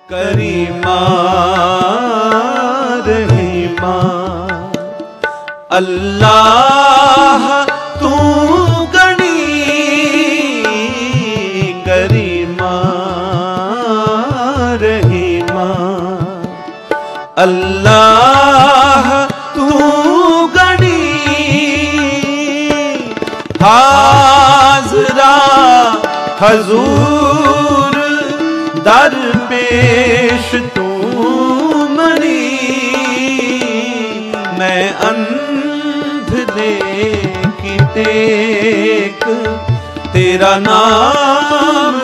करीमा रहीमा अल्लाह तू गणी करीमा रहीमा अल्लाह तू गणी हाज़रा हजूर दर पेश तू मनी मैं अंधे की टेक तेरा नाम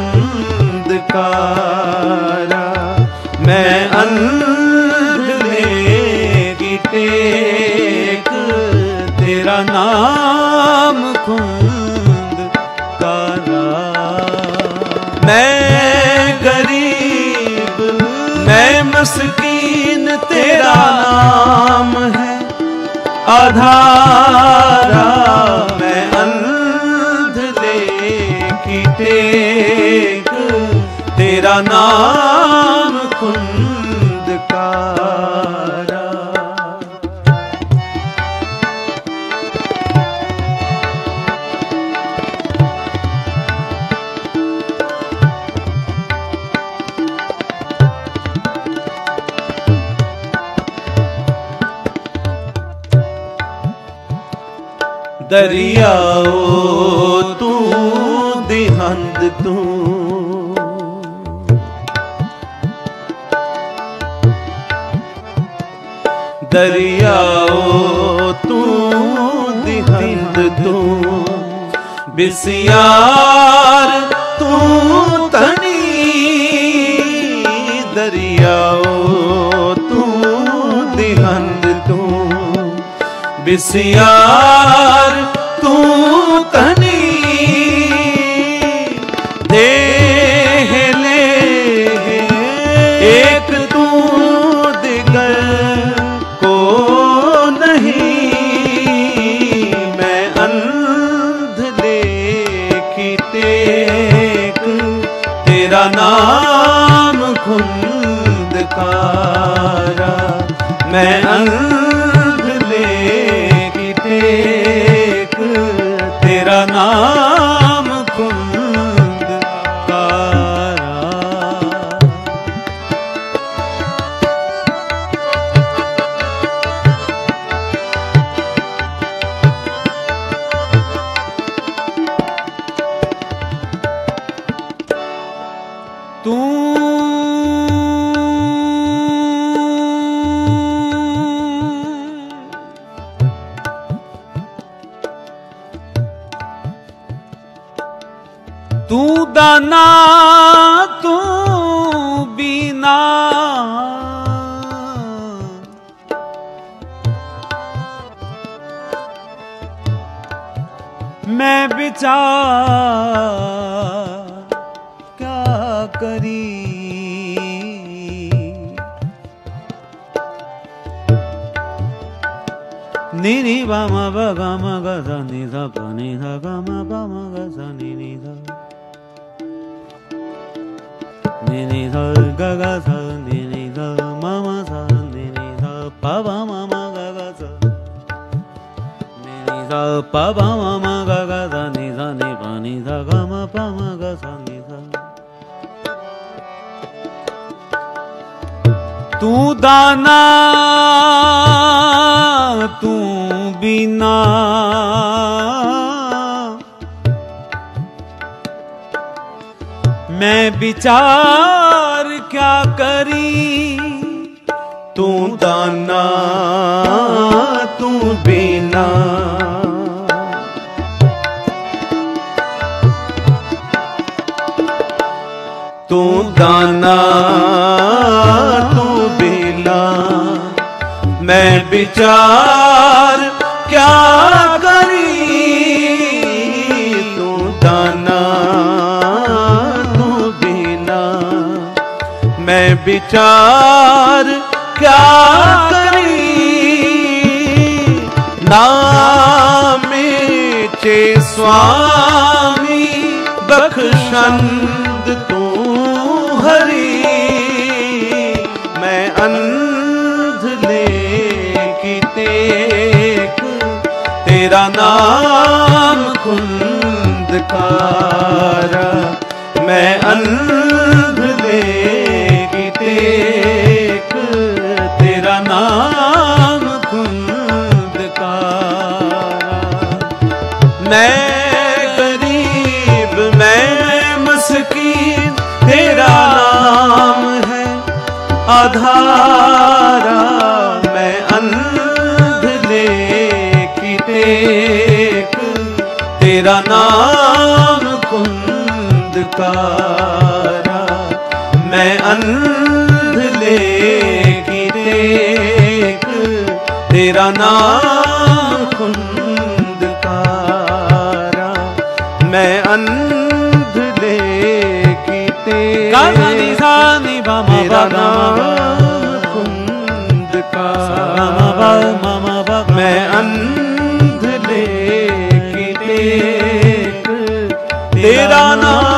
खुंदकारा मैं अंधे की टेक तेरा नाम खुंदकारा मैं गरीब मैं मस्कीन तेरा नाम है आधारा मैं अंधे की टेक तेरा नाम खुंदकारा दरियाओ तू दिहंद तू दरियाओ तू दिहंद तू बिसियार तू तनी दरियाओ तू दिहंद तू बिसियार तू तनी देह ले एक तू दिगर को नहीं मैं अंधे की टेक तेरा नाम खुंदकारा मैं तेरा नाम खुंदकारा तू तू दाना तू बीना मैं विचार क्या करी निनी बामा बगामा गजा निधा पनी धा गामा बामा गजा निनी धा निनी धा गगा धा निनी धा मामा धा निनी धा पापा मामा गगा धा निनी धा पापा मामा गगा धा निधा नि पानी धा गामा पामा गजा निधा तू दाना तू बिना मैं विचार क्या करी तू दाना तू बिना तू दाना तू बिना मैं विचार क्या करी तू दाना तू बिना मैं विचार क्या करी नामे चे स्वामी बख्शंद तू हरी तेरा नाम खुंदकारा, मैं अंध लेगी टेक, तेरा नाम खुंदकारा। मैं गरीब मैं मस्कीन, तेरा नाम है आधारा, मैं अंध लेगी टेक, तेरा नाम खुंदकारा, मैं अंध लेगी टेक, तेरा नाम खुंदकारा, मैं अंध लेगी टेक, तेरा नाम खुंदकारा, मैं अंध लेगी टेक, तेरा नाम